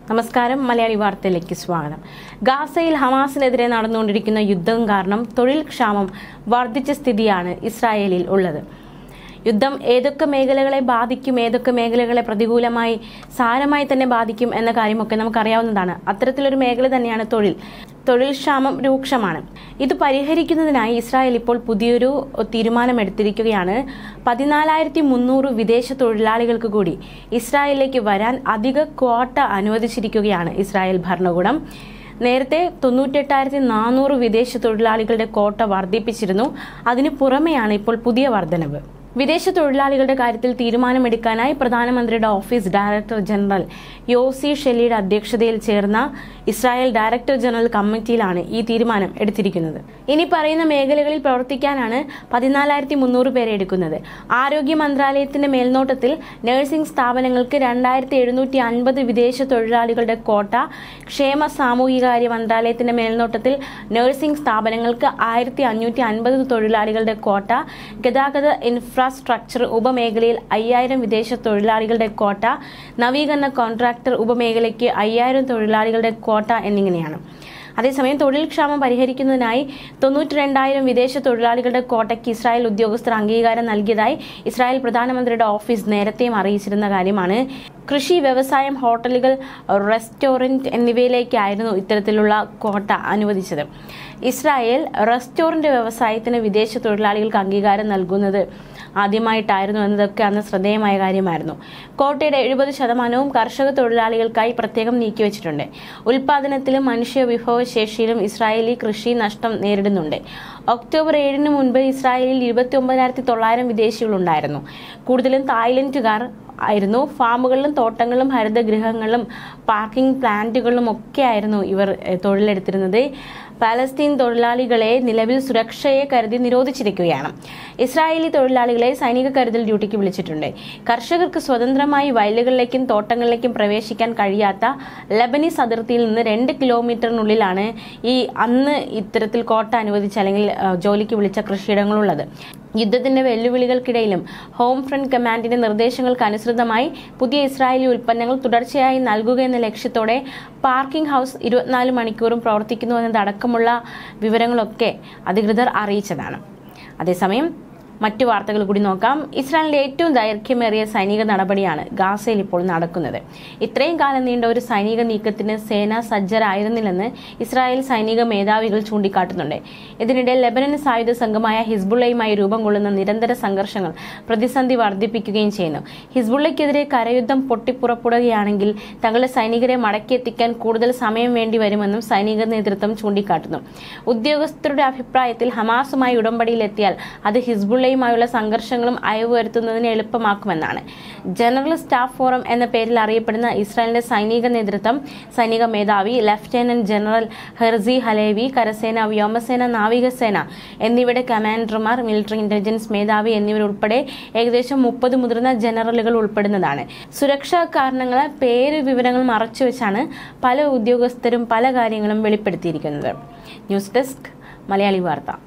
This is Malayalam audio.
നമസ്കാരം. മലയാളി വാർത്തയിലേക്ക് സ്വാഗതം. ഗാസയിൽ ഹമാസിനെതിരെ നടന്നുകൊണ്ടിരിക്കുന്ന യുദ്ധം കാരണം തൊഴിൽ ക്ഷാമം വർദ്ധിച്ച സ്ഥിതിയാണ് ഇസ്രായേലിൽ ഉള്ളത്. യുദ്ധം ഏതൊക്കെ മേഖലകളെ ബാധിക്കും, ഏതൊക്കെ മേഖലകളെ പ്രതികൂലമായി സാരമായി തന്നെ ബാധിക്കും എന്ന കാര്യമൊക്കെ നമുക്കറിയാവുന്നതാണ്. അത്തരത്തിലൊരു മേഖല തന്നെയാണ് തൊഴിൽ ക്ഷാമം രൂക്ഷമാണ്. ഇത് പരിഹരിക്കുന്നതിനായി ഇസ്രായേൽ ഇപ്പോൾ പുതിയൊരു തീരുമാനമെടുത്തിരിക്കുകയാണ്. 14,300 വിദേശ തൊഴിലാളികൾക്ക് കൂടി ഇസ്രായേലിലേക്ക് വരാൻ അധിക ക്വാട്ട അനുവദിച്ചിരിക്കുകയാണ് ഇസ്രായേൽ ഭരണകൂടം. നേരത്തെ 98,400 വിദേശ തൊഴിലാളികളുടെ ക്വാട്ട വർദ്ധിപ്പിച്ചിരുന്നു. അതിനു പുറമെയാണ് ഇപ്പോൾ പുതിയ വർധനവ്. വിദേശ തൊഴിലാളികളുടെ കാര്യത്തിൽ തീരുമാനമെടുക്കാനായി പ്രധാനമന്ത്രിയുടെ ഓഫീസ് ഡയറക്ടർ ജനറൽ യോസി ഷെല്ലിയുടെ അധ്യക്ഷതയിൽ ചേർന്ന ഇസ്രായേൽ ഡയറക്ടർ ജനറൽ കമ്മിറ്റിയിലാണ് ഈ തീരുമാനം എടുത്തിരിക്കുന്നത്. ഇനി പറയുന്ന മേഖലകളിൽ പ്രവർത്തിക്കാനാണ് 14,300 പേരെ എടുക്കുന്നത്. ആരോഗ്യ മന്ത്രാലയത്തിന്റെ മേൽനോട്ടത്തിൽ നഴ്സിംഗ് സ്ഥാപനങ്ങൾക്ക് 2,750 വിദേശ തൊഴിലാളികളുടെ ക്വാട്ട, ക്ഷേമ സാമൂഹികാര്യ മന്ത്രാലയത്തിന്റെ മേൽനോട്ടത്തിൽ നഴ്സിംഗ് സ്ഥാപനങ്ങൾക്ക് 1,550 തൊഴിലാളികളുടെ ക്വാട്ട, ഗതാഗത ഇൻഫ്രാസ്ട്രക്ചർ ഉപമേഖലയിൽ 5,000 വിദേശ തൊഴിലാളികളുടെ ക്വാട്ട, നവീകരണ കോൺട്രാക്ടർ ഉപമേഖലയ്ക്ക് 5,000 തൊഴിലാളികളുടെ ക്വാട്ട എന്നിങ്ങനെയാണ്. അതേസമയം തൊഴിൽ ക്ഷാമം പരിഹരിക്കുന്നതിനായി 92,000 വിദേശ തൊഴിലാളികളുടെ ക്വാട്ടയ്ക്ക് ഇസ്രായേൽ ഉദ്യോഗസ്ഥർ അംഗീകാരം നൽകിയതായി ഇസ്രായേൽ പ്രധാനമന്ത്രിയുടെ ഓഫീസ് നേരത്തെയും അറിയിച്ചിരുന്ന കാര്യമാണ്. കൃഷി, വ്യവസായം, ഹോട്ടലുകൾ, റെസ്റ്റോറന്റ് എന്നിവയിലേക്കായിരുന്നു ഇത്തരത്തിലുള്ള ക്വാട്ട അനുവദിച്ചത്. ഇസ്രായേൽ റെസ്റ്റോറന്റ് വ്യവസായത്തിന് വിദേശ തൊഴിലാളികൾക്ക് അംഗീകാരം നൽകുന്നത് ആദ്യമായിട്ടായിരുന്നു എന്നതൊക്കെ അന്ന് ശ്രദ്ധേയമായ കാര്യമായിരുന്നു. ക്വാട്ടയുടെ 70% കർഷക തൊഴിലാളികൾക്കായി പ്രത്യേകം നീക്കിവച്ചിട്ടുണ്ട്. ഉൽപാദനത്തിലും മനുഷ്യ വിഭവശേഷിയിലും ഇസ്രായേലി കൃഷി നഷ്ടം നേരിടുന്നുണ്ട്. ഒക്ടോബർ 7 മുൻപ് ഇസ്രായേലിൽ 29,900 വിദേശികളുണ്ടായിരുന്നു. കൂടുതലും തായ്ലൻഡുകാർ ആയിരുന്നു. ഫാമുകളിലും തോട്ടങ്ങളിലും ഹരിതഗൃഹങ്ങളിലും പാർക്കിംഗ് പ്ലാന്റുകളിലും ഒക്കെ ആയിരുന്നു ഇവർ തൊഴിലെടുത്തിരുന്നത്. പാലസ്തീൻ തൊഴിലാളികളെ നിലവിൽ സുരക്ഷയെ കരുതി നിരോധിച്ചിരിക്കുകയാണ്. ഇസ്രായേലി തൊഴിലാളികളെ സൈനിക കരുതൽ ഡ്യൂട്ടിക്ക് വിളിച്ചിട്ടുണ്ട്. കർഷകർക്ക് സ്വതന്ത്രമായി വയലുകളിലേക്കും തോട്ടങ്ങളിലേക്കും പ്രവേശിക്കാൻ കഴിയാത്ത ലബനീസ് അതിർത്തിയിൽ നിന്ന് 2 കിലോമീറ്ററിനുള്ളിലാണ് അന്ന് ഇത്തരത്തിൽ ക്വാട്ട അനുവദിച്ച അല്ലെങ്കിൽ ജോലിക്ക് വിളിച്ച കൃഷിയിടങ്ങളുള്ളത്. യുദ്ധത്തിന്റെ വെല്ലുവിളികൾക്കിടയിലും ഹോം ഫ്രണ്ട് കമാൻഡിന്റെ നിർദ്ദേശങ്ങൾക്ക് അനുസൃതമായി പുതിയ ഇസ്രായേലി ഉൽപ്പന്നങ്ങൾ തുടർച്ചയായി നൽകുക എന്ന ലക്ഷ്യത്തോടെ പാർക്കിംഗ് ഹൗസ് 24 മണിക്കൂറും പ്രവർത്തിക്കുന്നു എന്നതടക്കമുള്ള വിവരങ്ങളൊക്കെ അധികൃതർ അറിയിച്ചതാണ്. അതേസമയം മറ്റു വാർത്തകൾ കൂടി നോക്കാം. ഇസ്രായേലിന്റെ ഏറ്റവും ദൈർഘ്യമേറിയ സൈനിക നടപടിയാണ് ഗാസയിൽ ഇപ്പോൾ നടക്കുന്നത്. ഇത്രയും കാലം നീണ്ട ഒരു സൈനിക നീക്കത്തിന് സേന സജ്ജരായിരുന്നില്ലെന്ന് ഇസ്രായേൽ സൈനിക മേധാവികൾ ചൂണ്ടിക്കാട്ടുന്നുണ്ട്. ഇതിനിടെ ലെബനൻ സായുധ സംഘമായ ഹിസ്ബുള്ളയുമായി രൂപം കൊള്ളുന്ന നിരന്തര സംഘർഷങ്ങൾ പ്രതിസന്ധി വർദ്ധിപ്പിക്കുകയും ചെയ്യുന്നു. ഹിസ്ബുള്ളയ്ക്കെതിരെ കരയുദ്ധം പൊട്ടിപ്പുറപ്പെടുകയാണെങ്കിൽ തങ്ങളുടെ സൈനികരെ മടക്കിയെത്തിക്കാൻ കൂടുതൽ സമയം വേണ്ടിവരുമെന്നും സൈനിക നേതൃത്വം ചൂണ്ടിക്കാട്ടുന്നു. ഉദ്യോഗസ്ഥരുടെ അഭിപ്രായത്തിൽ ഹമാസുമായി ഉടമ്പടിയിലെത്തിയാൽ അത് ഹിസ്ബുള്ളയുമായുള്ള സംഘർഷങ്ങളും അയവ് വരുത്തുന്നതിന് എളുപ്പമാക്കുമെന്നാണ്. ജനറൽ സ്റ്റാഫ് ഫോറം എന്ന പേരിൽ അറിയപ്പെടുന്ന ഇസ്രായേലിന്റെ സൈനിക നേതൃത്വം, സൈനിക മേധാവി ലഫ്റ്റനന്റ് ജനറൽ ഹെർസി ഹലേവി, കരസേന, വ്യോമസേന, നാവികസേന എന്നിവയുടെ കമാൻഡർമാർ, മിലിറ്ററി ഇന്റലിജൻസ് മേധാവി എന്നിവരുൾപ്പെടെ ഏകദേശം 30 മുതിർന്ന ജനറലുകൾ ഉൾപ്പെടുന്നതാണ്. സുരക്ഷാ കാരണങ്ങളാൽ പേര് വിവരങ്ങൾ മറച്ചുവെച്ചാണ് പല ഉദ്യോഗസ്ഥരും പല കാര്യങ്ങളും വെളിപ്പെടുത്തിയിരിക്കുന്നത്. ന്യൂസ് ഡെസ്ക്, മലയാളി വാർത്ത.